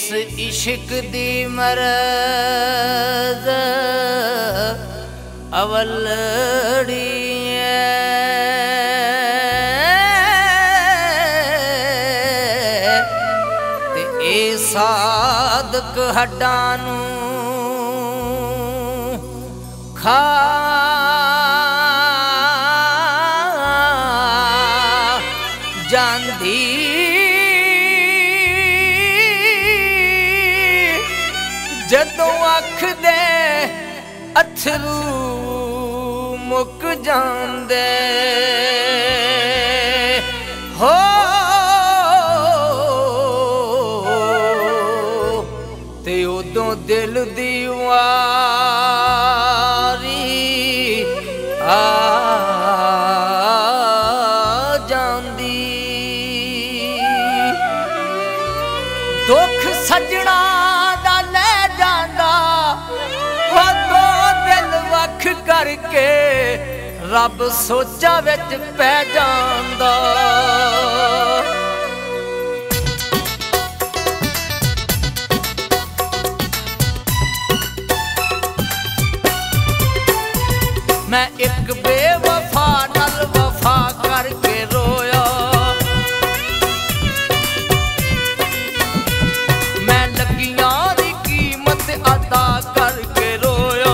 इश्क दी मरज़ अवलड़ी ते ए सादक हड्डां नूं खा जांदी जदों अख दे अथरू मुक जांदे हो ते उदों दिल दी वारी आ जांदी दुख सजना दा ले जांदा हो दो दिल वख करके रब सोचा विच पै जांदा मैं एक बेवफा नल वफा करके रोया मैं लगियां दी कीमत अदा करके रोया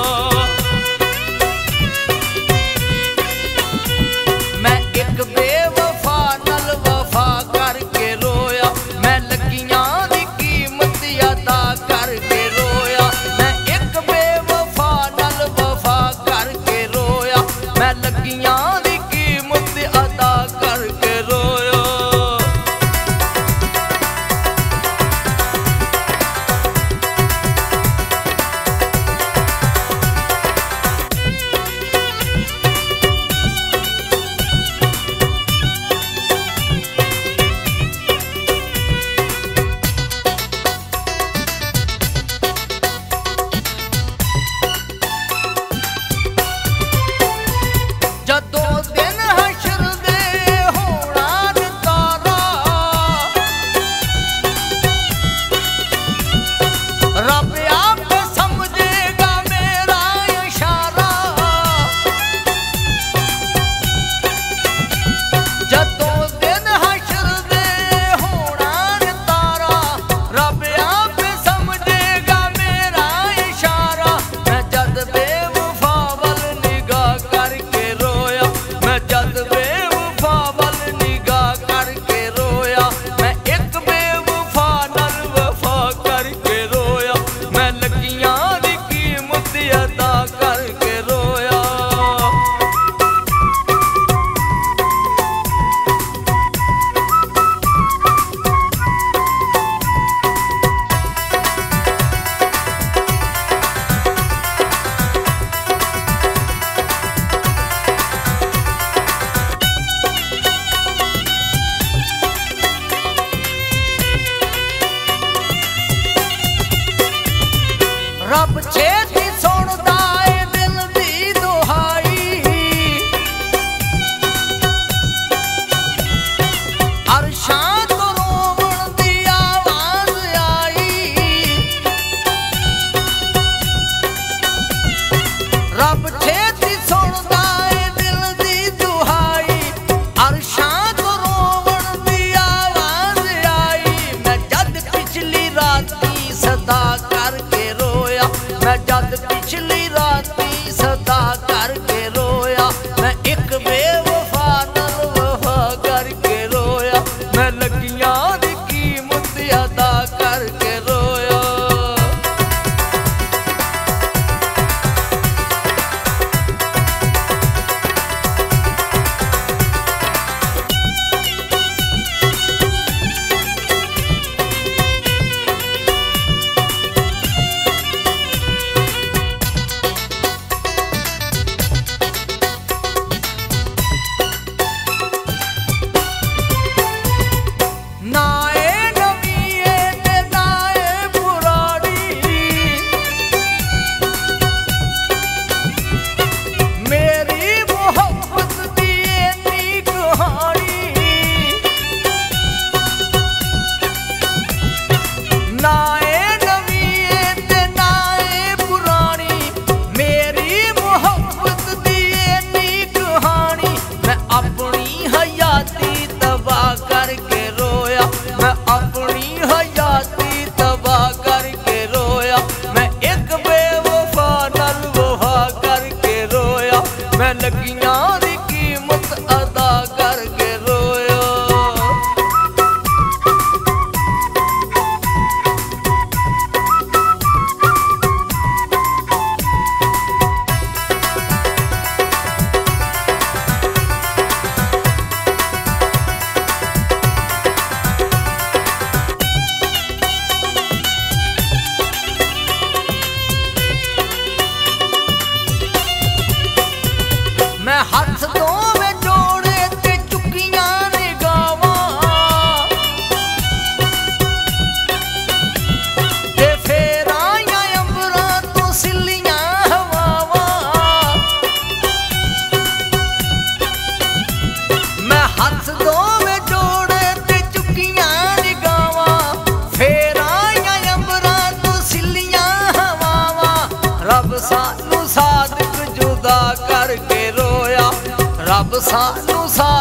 मैं एक बेवफा नल वफा करके रोया मैं लगियां दी कीमत अदा करके रोया मैं एक बेवफा नल वफा करके रोया मैं लगियां दी कीमत अदा करके रोया जदों दिन हशर दे होना नितारा रब आप समझेगा मेरा इशारा जदों दिन हशर दे होना नितारा रब आप समझेगा मेरा इशारा मैं जद बेवफा वल निगाह करके रोया मैं जद बेवफा वल निगाह करके रोया मैं एक बेवफा नल वफा करके रोया मैं लगियां दी कीमत अदा करके रोया रब छेती सुनदा ए दिल दी दुहाई अरशां तो रोवण दी आवाज आई रब छेती सुनदा ए दिल दी दुहाई अरशां तो रोवण दी आवाज आई मैं जद पिछली राती सदा करके रोया मैं जद पिछली राती सदा करके रोया मैं एक बेवफा नल वफा करके रोया मैं लगियां दी कीमत अदा करके रोया हाथ दोवें जोड़े ते चुकियां निगावां ते फेर आईयां अंबरां तो सिल्लियां हवावां। मैं हाथ दोवें जोड़े ते चुकियां निगावां फेर आईयां अंबरां तो सिल्लियां हवावां। रब सानू सादिक जुदा करके रोया, रब सानू